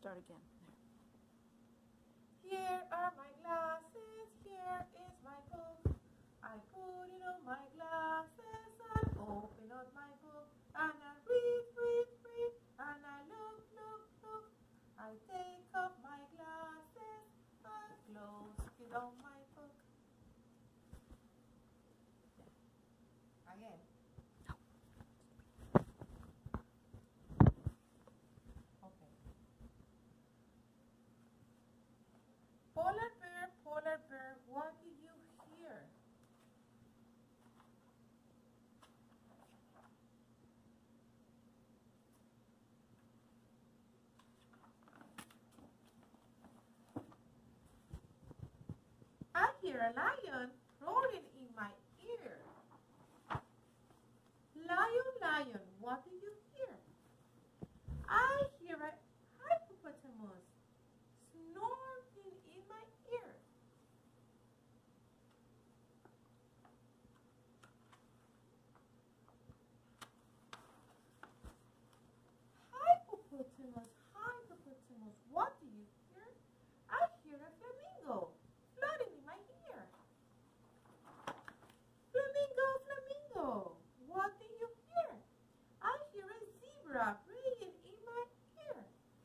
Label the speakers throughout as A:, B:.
A: Start again.
B: Here are my glasses, here is my book. I put it on my glasses and open up my book. And I read, and I look. I take off my glasses and close it on my book. Again. Okay. Polar bear, what did you hear? I hear a lion roaring in my ear. Lion, what did you hear? I hear a hippopotamus snorting in my ear. Hippopotamus, what do you hear? I hear a flamingo floating in my ear. Flamingo, what do you hear? I hear a zebra braying in my ear.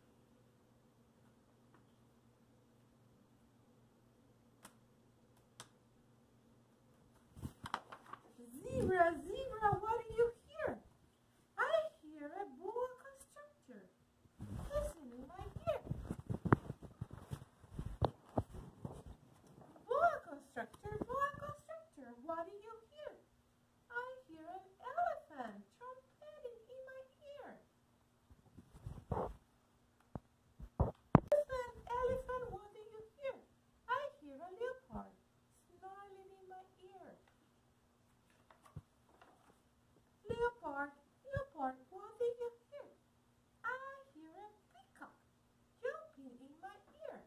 B: Zebra, what do you hear? I hear a boa constrictor hissing in my ear. Boa constrictor, what do you hear? I hear an elephant trumpeting in my ear. Elephant, what do you hear? I hear a leopard snarling in my ear. Leopard, what do you hear? I hear a peacock jumping in my ear.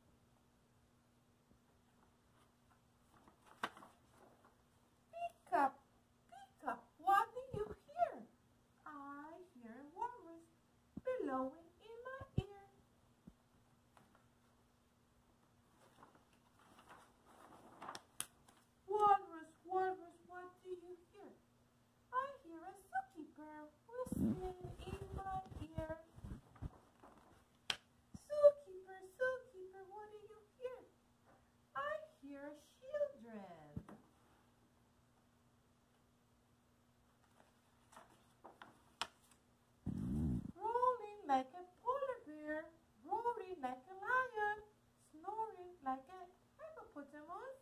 B: Peacock, what do you hear? I hear a walrus bellowing in my ear. Walrus, what do you hear? I hear a zookeeper whistling in my ear. Zookeeper, what do you hear? I hear children. Rolling like a polar bear, roaring like a lion, snoring like a hippopotamus.